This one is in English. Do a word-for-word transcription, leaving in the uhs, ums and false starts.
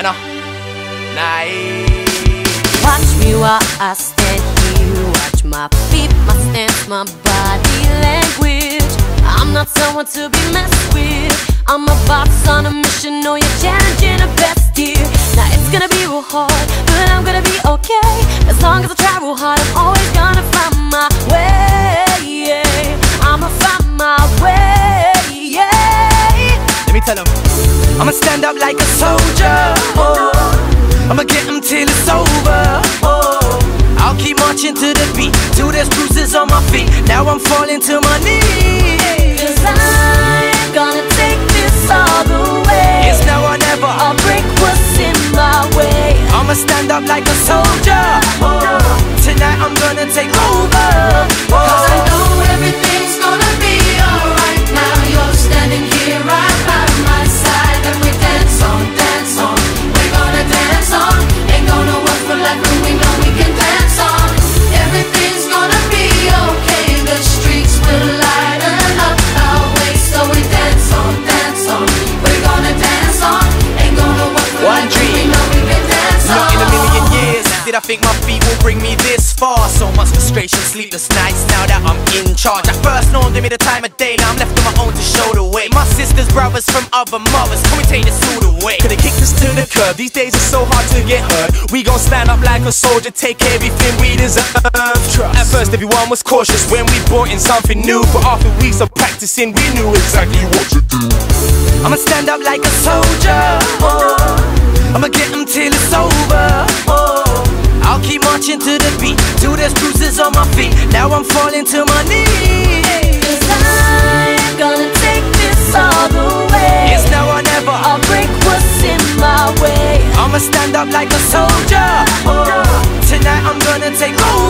know. Nice. Watch me while I stand here. Watch my feet, my stance, my body language. I'm not someone to be messed with. I'm a boss on a mission. Know you're challenging the best here. Now it's gonna be real hard, but I'm gonna be okay. As long as I try real hard, I'm always gonna find my way. Yeah. I'ma find my way. Yeah. Let me tell 'em, I'ma stand up like a soldier. Oh, I'ma get 'em till it's over. Oh, I'll keep marching to the beat till there's bruises on my feet. Now I'm falling to my knees. 'Cause I'm gonna take this all the way. It's now or never. I'll break what's in my way. I'ma stand up like a soldier. Oh, tonight I'm gonna take over. Oh, 'cause I know everything's gonna be alright. Now you're standing here right by my side, and we dance on, dance on. We're gonna dance on. Ain't gonna work for life, but we know we can dance on. Everything's gonna be okay. The streets will lighten up our way, so we dance on, dance on. We're gonna dance on. Ain't gonna work for One life, but dream. we know we can dance on. Not in a million years did I think my feet will bring me this far. So much frustration, sleepless nights, now that I'm in charge. At first, no one gave me the time of day. Now I'm left on my own to show the way. My sisters, brothers from other mothers, can we take this all the way? Could've kicked us to the curb, these days it's so hard to get hurt. We gon' stand up like a soldier, take everything we deserve. Trust. At first everyone was cautious when we brought in something new, but after weeks of practicing we knew exactly what to do. I'ma stand up like a soldier. Oh, I'ma get 'em till it's over. Oh, I'll keep marching to the beat till there's bruises on my feet. Now I'm falling to my knees. 'Cause I'm gonna take this all the way. It's now or never. I'll break what's in my way. I'ma stand up like a soldier. Oh, tonight I'm gonna take over.